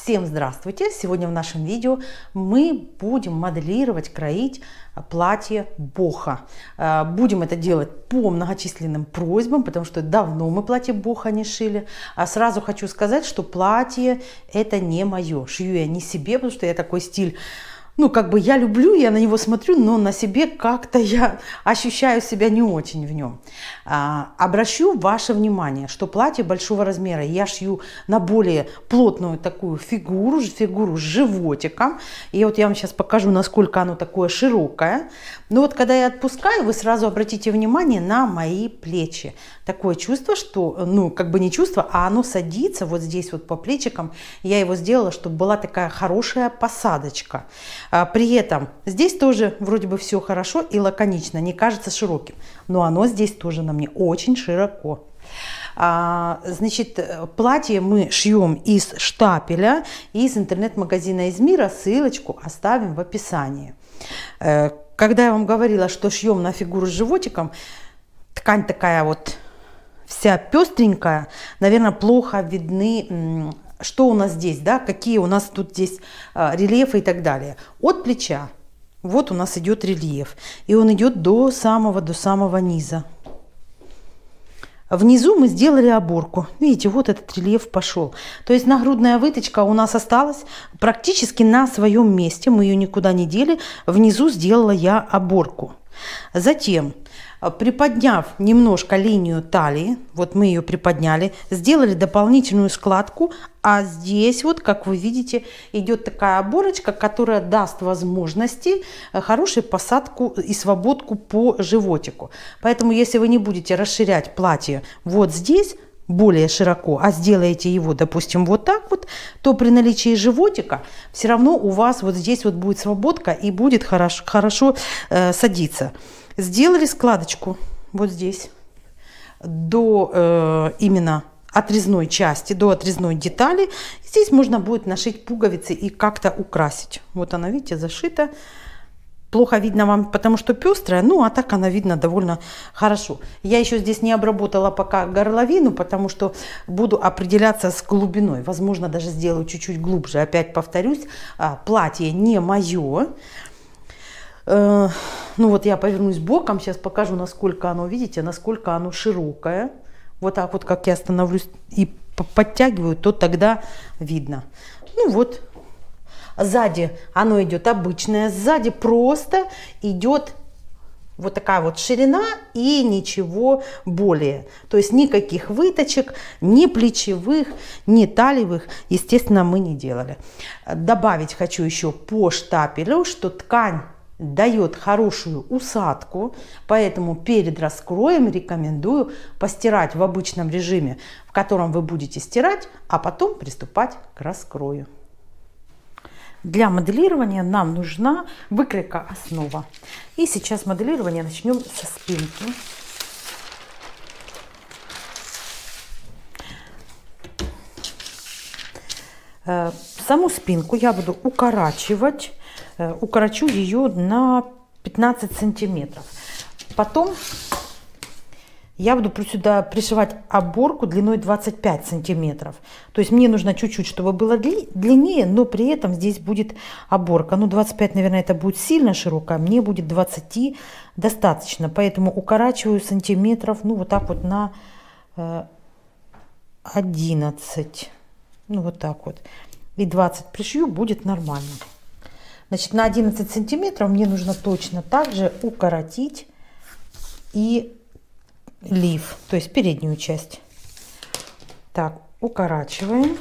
Всем здравствуйте! Сегодня в нашем видео мы будем моделировать, кроить платье боха. Будем это делать по многочисленным просьбам, потому что давно мы платье боха не шили. А сразу хочу сказать, что платье это не мое. Шью я не себе, потому что я такой стиль, я люблю, я на него смотрю, но на себе как-то я ощущаю себя не очень в нем. Обращу ваше внимание, что платье большого размера я шью на более плотную такую фигуру с животиком. И вот я вам сейчас покажу, насколько оно такое широкое. Но вот когда я отпускаю, вы сразу обратите внимание на мои плечи. Такое чувство, что, не чувство, а оно садится вот здесь вот по плечикам. Я его сделала, чтобы была такая хорошая посадочка. При этом здесь тоже вроде бы все хорошо и лаконично, не кажется широким. Но оно здесь тоже на мне очень широко. Значит, платье мы шьем из штапеля, из интернет-магазина из Мира. Ссылочку оставим в описании. Когда я вам говорила, что шьем на фигуру с животиком, ткань такая вот вся пестренькая, наверное, плохо видны, что у нас здесь, да, какие у нас тут здесь рельефы и так далее. От плеча вот у нас идет рельеф, и он идет до самого низа. Внизу мы сделали оборку. Видите, вот этот рельеф пошел. То есть нагрудная выточка у нас осталась практически на своем месте. Мы ее никуда не дели. Внизу сделала я оборку. Затем, приподняв немножко линию талии, вот мы ее приподняли, сделали дополнительную складку, а здесь вот, как вы видите, идет такая оборочка, которая даст возможности хорошую посадку и свободку по животику. Поэтому, если вы не будете расширять платье вот здесь более широко, а сделаете его, допустим, вот так вот, то при наличии животика все равно у вас вот здесь вот будет свободка и будет хорошо садиться. Сделали складочку вот здесь до именно отрезной части, до отрезной детали. Здесь можно будет нашить пуговицы и как-то украсить. Вот она, видите, зашита. Плохо видно вам, потому что пестрая, а так она видно довольно хорошо. Я еще здесь не обработала пока горловину, потому что буду определяться с глубиной. Возможно, даже сделаю чуть-чуть глубже. Опять повторюсь, платье не мое. Вот я повернусь боком, сейчас покажу, насколько оно, видите, насколько оно широкое. Вот так вот, как я становлюсь и подтягиваю, то тогда видно. Вот. Сзади оно идет обычное, сзади просто идет вот такая вот ширина и ничего более. То есть никаких выточек, ни плечевых, ни талиевых, естественно, мы не делали. Добавить хочу еще по штапелю, что ткань дает хорошую усадку, поэтому перед раскроем рекомендую постирать в обычном режиме, в котором вы будете стирать, а потом приступать к раскрою. Для моделирования нам нужна выкройка основа. И сейчас моделирование начнем со спинки. Саму спинку я буду укорачивать. Укорочу ее на 15 сантиметров. Потом я буду сюда пришивать оборку длиной 25 сантиметров. То есть мне нужно чуть-чуть, чтобы было длиннее, но при этом здесь будет оборка. 25, наверное, это будет сильно широкая. Мне будет 20 достаточно. Поэтому укорачиваю сантиметров, вот так вот на 11. Вот так вот. И 20 пришью, будет нормально. Значит, на 11 сантиметров мне нужно точно так же укоротить и лиф, то есть переднюю часть. Так, укорачиваем.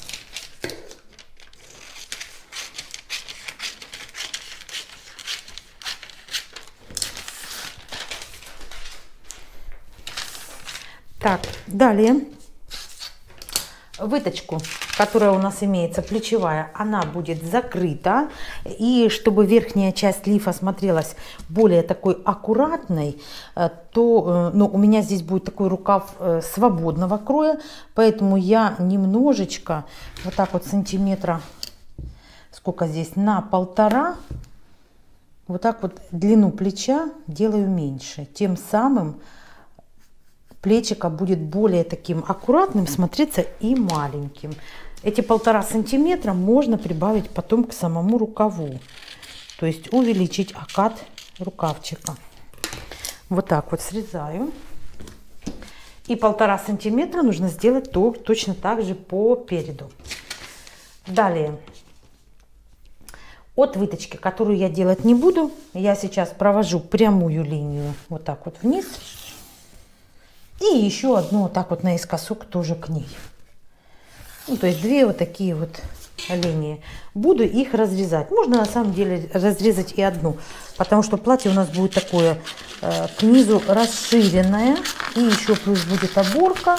Так, далее выточку, которая у нас имеется, плечевая, она будет закрыта. И чтобы верхняя часть лифа смотрелась более такой аккуратной, то у меня здесь будет такой рукав свободного кроя. Поэтому я немножечко, вот так вот сантиметра, сколько здесь, на 1,5, вот так вот длину плеча делаю меньше. Тем самым плечико будет более таким аккуратным смотреться и маленьким. Эти 1,5 сантиметра можно прибавить потом к самому рукаву. То есть увеличить окат рукавчика. Вот так вот срезаю. И 1,5 сантиметра нужно сделать точно так же по переду. Далее. От выточки, которую я делать не буду, я сейчас провожу прямую линию вот так вот вниз. И еще одну вот так вот наискосок тоже к ней. Ну, то есть 2 вот такие вот линии. Буду их разрезать. Можно на самом деле разрезать и одну, потому что платье у нас будет такое к низу расширенное. И еще плюс будет оборка.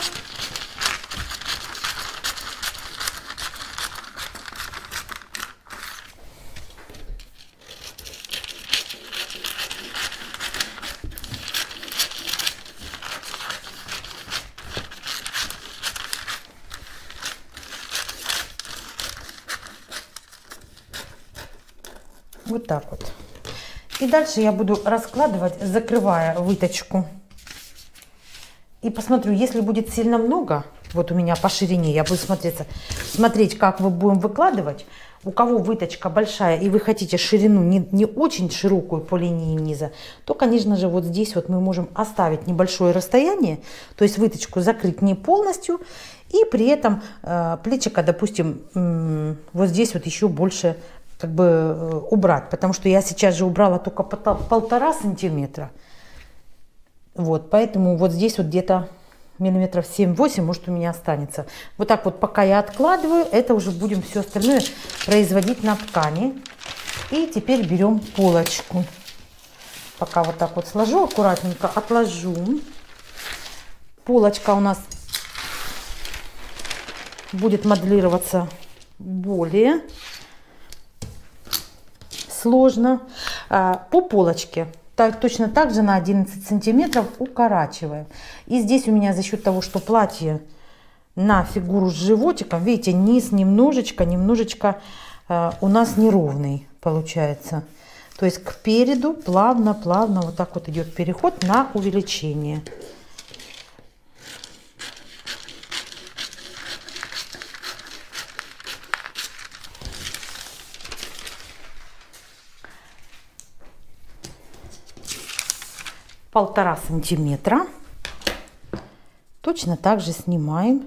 Вот так вот. И дальше я буду раскладывать, закрывая выточку. И посмотрю, если будет сильно много, вот у меня по ширине, я буду смотреть, как мы будем выкладывать. У кого выточка большая и вы хотите ширину не очень широкую по линии низа, то, конечно же, вот здесь вот мы можем оставить небольшое расстояние, то есть выточку закрыть не полностью, и при этом плечико, допустим, вот здесь вот еще больше как бы убрать, потому что я сейчас же убрала только 1,5 сантиметра. Вот, поэтому вот здесь вот где-то миллиметров 7-8 может у меня останется. Вот так вот пока я откладываю, это уже будем все остальное производить на ткани. И теперь берем полочку. Пока вот так вот сложу, аккуратненько отложу. Полочка у нас будет моделироваться более сложно. По полочке точно так же на 11 сантиметров укорачиваем. И здесь у меня за счет того, что платье на фигуру с животиком, видите, низ немножечко у нас неровный получается. То есть к переду плавно вот так вот идет переход на увеличение. Полтора сантиметра. Точно так же снимаем.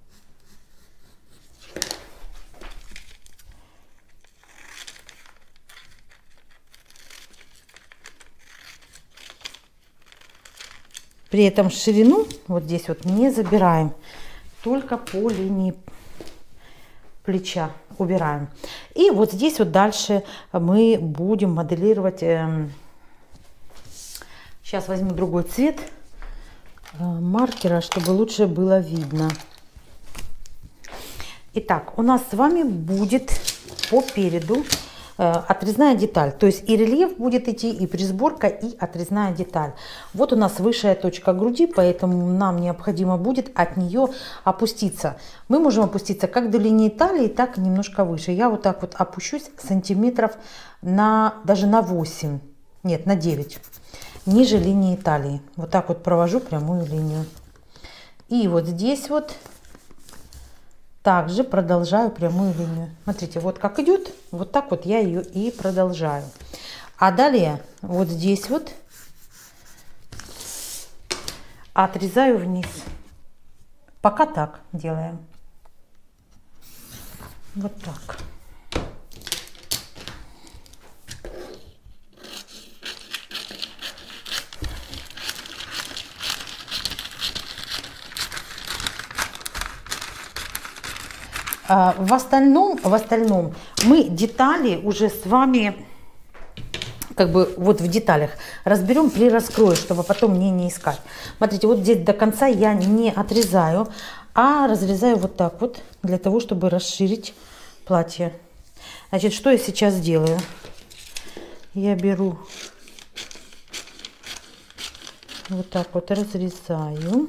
При этом ширину вот здесь вот не забираем, только по линии плеча убираем. И вот здесь вот дальше мы будем моделировать. Сейчас возьму другой цвет маркера, чтобы лучше было видно. Итак, у нас с вами будет по переду отрезная деталь. То есть и рельеф будет идти, и присборка, и отрезная деталь. Вот у нас высшая точка груди, поэтому нам необходимо будет от нее опуститься. Мы можем опуститься как до линии талии, так и немножко выше. Я вот так вот опущусь сантиметров даже на 8, нет, на 9. Ниже линии талии. Вот так вот провожу прямую линию. И вот здесь вот также продолжаю прямую линию. Смотрите, вот как идет, вот так вот я ее и продолжаю. А далее вот здесь вот отрезаю вниз. Пока так делаем. Вот так. В остальном мы детали уже с вами как бы вот в деталях разберем при раскрое, чтобы потом мне не искать. Смотрите, вот здесь до конца я не отрезаю, а разрезаю вот так вот, для того, чтобы расширить платье. Значит, что я сейчас делаю? Я беру вот так вот, разрезаю.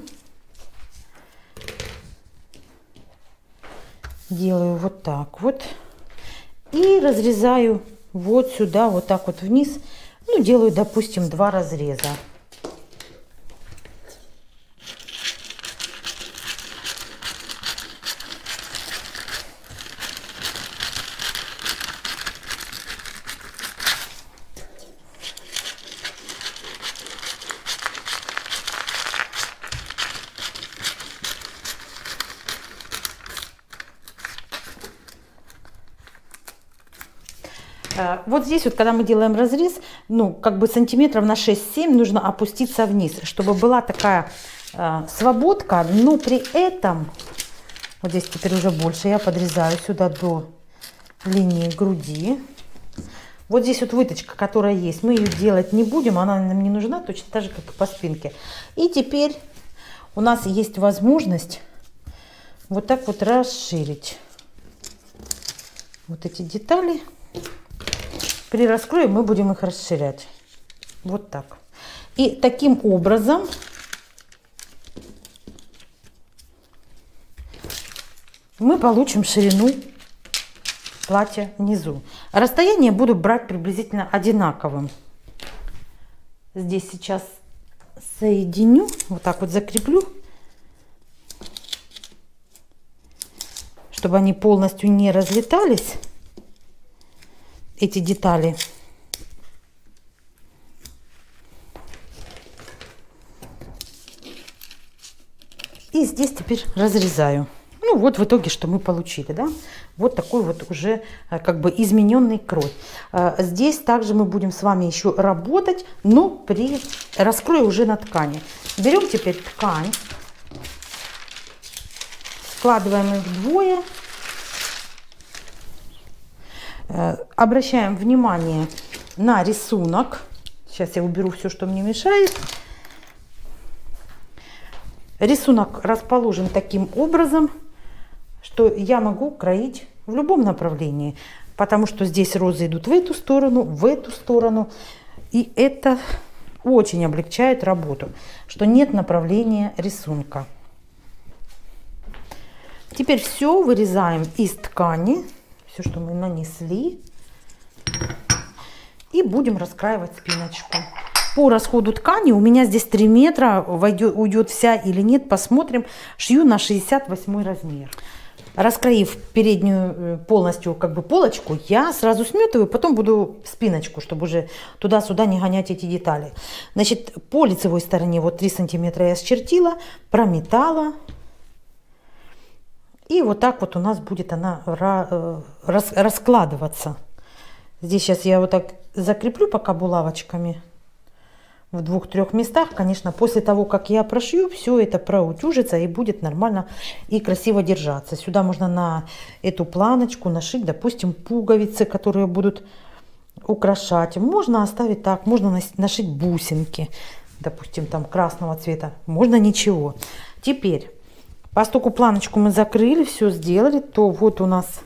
Делаю вот так вот и разрезаю вот сюда, вот так вот вниз. Ну, делаю, допустим, 2 разреза. Вот здесь вот, когда мы делаем разрез, ну, как бы сантиметров на 6-7 нужно опуститься вниз, чтобы была такая свободка, но при этом, вот здесь теперь уже больше, я подрезаю сюда до линии груди. Вот здесь вот выточка, которая есть, мы ее делать не будем, она нам не нужна, точно так же, как и по спинке. И теперь у нас есть возможность вот так вот расширить вот эти детали. При раскрое мы будем их расширять. Вот так. И таким образом мы получим ширину платья внизу. Расстояние буду брать приблизительно одинаковым. Здесь сейчас соединю, вот так вот закреплю, чтобы они полностью не разлетались, эти детали. И здесь теперь разрезаю. Ну вот в итоге, что мы получили, да? Вот такой вот уже как бы измененный крой. Здесь также мы будем с вами еще работать, но при раскрое уже на ткани. Берем теперь ткань, складываем их вдвое, обращаем внимание на рисунок. Сейчас я уберу все, что мне мешает. Рисунок расположен таким образом, что я могу кроить в любом направлении, потому что здесь розы идут в эту сторону, и это очень облегчает работу, что нет направления рисунка. Теперь все вырезаем из ткани, все, что мы нанесли, и будем раскраивать спиночку. По расходу ткани у меня здесь 3 метра, уйдет вся или нет, посмотрим. Шью на 68 размер. Раскроив переднюю полностью как бы полочку, я сразу сметываю, потом буду спиночку, чтобы уже туда-сюда не гонять эти детали. Значит, по лицевой стороне вот 3 сантиметра я счертила, прометала. И вот так вот у нас будет она раскладываться. Здесь сейчас я вот так закреплю пока булавочками в 2-3 местах. Конечно, после того, как я прошью, все это проутюжится и будет нормально и красиво держаться. Сюда можно на эту планочку нашить, допустим, пуговицы, которые будут украшать. Можно оставить так, можно нашить бусинки, допустим, там красного цвета. Можно ничего. Теперь, поскольку планочку мы закрыли, все сделали, то вот у нас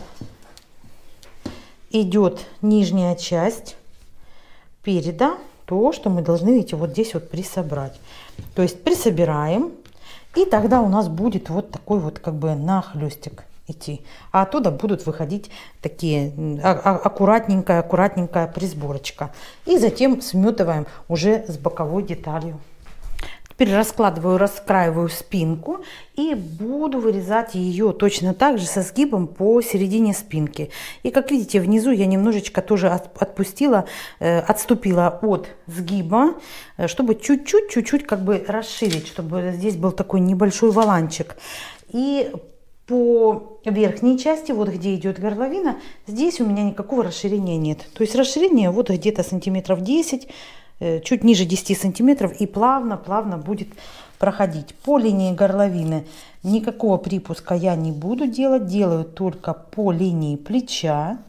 идет нижняя часть переда. То, что мы должны, видите, вот здесь вот присобрать. То есть присобираем, и тогда у нас будет вот такой вот как бы нахлестик идти. А оттуда будут выходить такие аккуратненькая присборочка. И затем сметываем уже с боковой деталью. Теперь раскладываю, раскраиваю спинку и буду вырезать ее точно так же со сгибом по середине спинки. И как видите, внизу я немножечко тоже отступила от сгиба, чтобы чуть-чуть как бы расширить, чтобы здесь был такой небольшой воланчик. И по верхней части, вот где идет горловина, здесь у меня никакого расширения нет. То есть расширение вот где-то сантиметров 10, чуть ниже 10 сантиметров, и плавно будет проходить. По линии горловины никакого припуска я не буду делать, делаю только по линии плеча,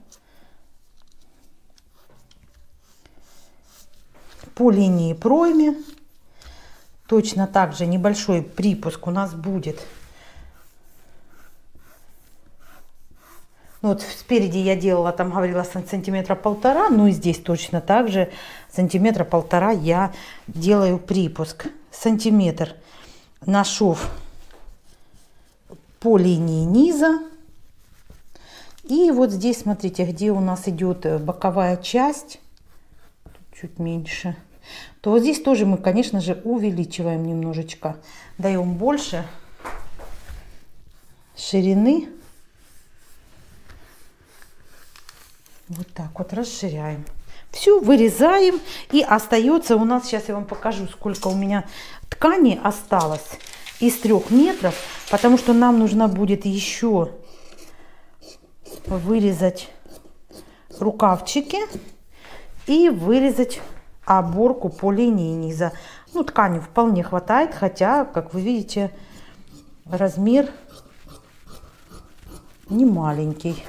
по линии проймы. Точно так же небольшой припуск у нас будет. Вот спереди я делала, там говорила, сантиметра 1,5, ну и здесь точно так же сантиметра 1,5 я делаю припуск. Сантиметр на шов по линии низа. И вот здесь, смотрите, где у нас идет боковая часть, чуть меньше, то вот здесь тоже мы, конечно же, увеличиваем немножечко, даем больше ширины. Вот так вот расширяем. Все, вырезаем. И остается у нас, сейчас я вам покажу, сколько у меня ткани осталось из 3 метров. Потому что нам нужно будет еще вырезать рукавчики и вырезать оборку по линии низа. Ну, ткани вполне хватает, хотя, как вы видите, размер не маленький.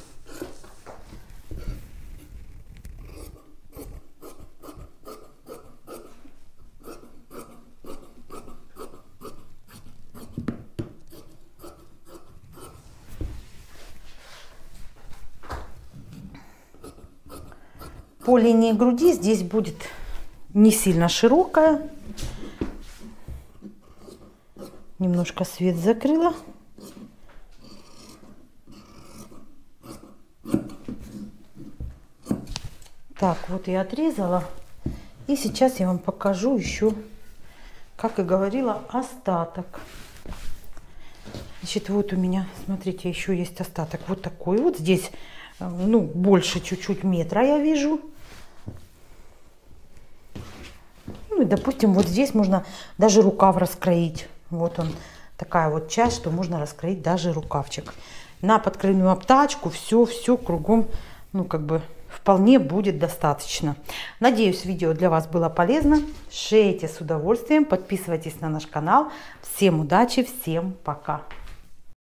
По линии груди здесь будет не сильно широкая. Немножко свет закрыла. Так, вот я отрезала. И сейчас я вам покажу еще, как и говорила, остаток. Значит, вот у меня, смотрите, еще есть остаток. Вот такой вот. Здесь, ну, больше чуть-чуть метра я вижу. Ну и, допустим, вот здесь можно даже рукав раскроить. Вот он, такая вот часть, что можно раскроить даже рукавчик. На подкройную обтачку все кругом, ну, как бы вполне будет достаточно. Надеюсь, видео для вас было полезно. Шейте с удовольствием, подписывайтесь на наш канал. Всем удачи, всем пока!